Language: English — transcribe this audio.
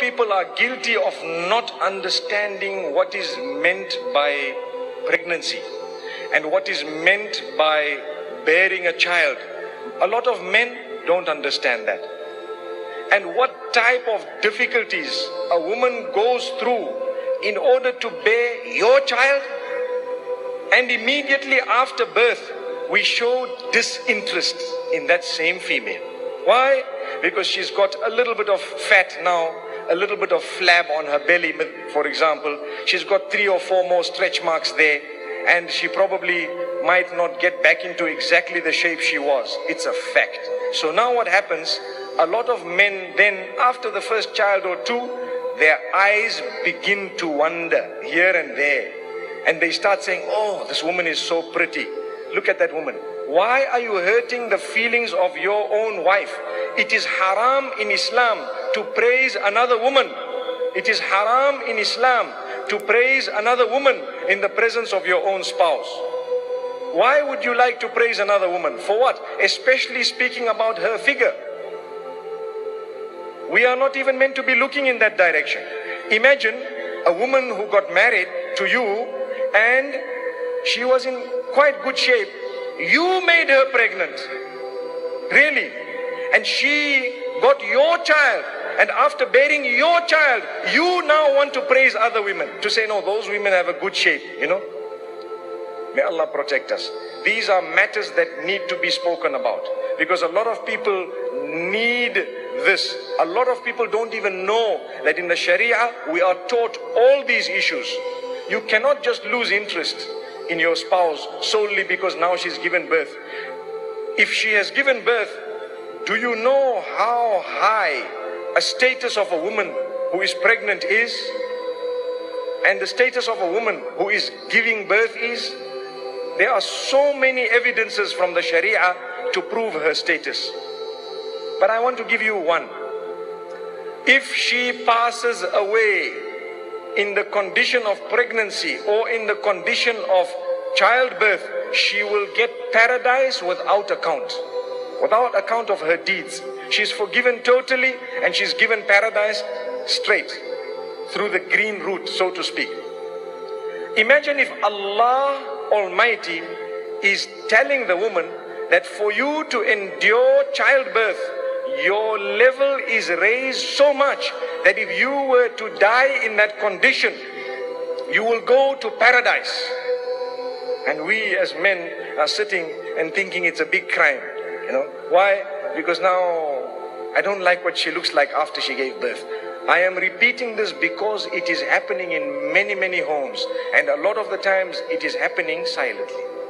people are guilty of not understanding what is meant by pregnancy and what is meant by bearing a child. A lot of men don't understand that. And what type of difficulties a woman goes through in order to bear your child. And immediately after birth, we show disinterest in that same female. Why? Because she's got a little bit of fat now, a little bit of flab on her belly, for example. She's got 3 or 4 more stretch marks there, and she probably might not get back into exactly the shape she was. It's a fact. So now what happens? A lot of men then, after the first child or 2, their eyes begin to wander here and there. And they start saying, oh, this woman is so pretty. Look at that woman. Why are you hurting the feelings of your own wife? It is haram in Islam to praise another woman. It is haram in Islam to praise another woman in the presence of your own spouse. Why would you like to praise another woman? For what? Especially speaking about her figure. We are not even meant to be looking in that direction. Imagine a woman who got married to you and she was in quite good shape. You made her pregnant. Really. And she got your child. And after bearing your child, you now want to praise other women. To say, no, those women have a good shape, you know. May Allah protect us. These are matters that need to be spoken about. Because a lot of people need this. A lot of people don't even know that in the Sharia, we are taught all these issues. You cannot just lose interest in your spouse solely because now she's given birth. If she has given birth, do you know how high a status of a woman who is pregnant is? And the status of a woman who is giving birth is? There are so many evidences from the Sharia to prove her status. But I want to give you one. If she passes away in the condition of pregnancy or in the condition of childbirth, she will get paradise without account of her deeds. She's forgiven totally and she's given paradise straight through the green route, so to speak. Imagine if Allah Almighty is telling the woman that for you to endure childbirth, your level is raised so much that if you were to die in that condition, you will go to paradise. And we as men are sitting and thinking it's a big crime. You know why? Because now I don't like what she looks like after she gave birth. I am repeating this because it is happening in many homes, and a lot of the times it is happening silently.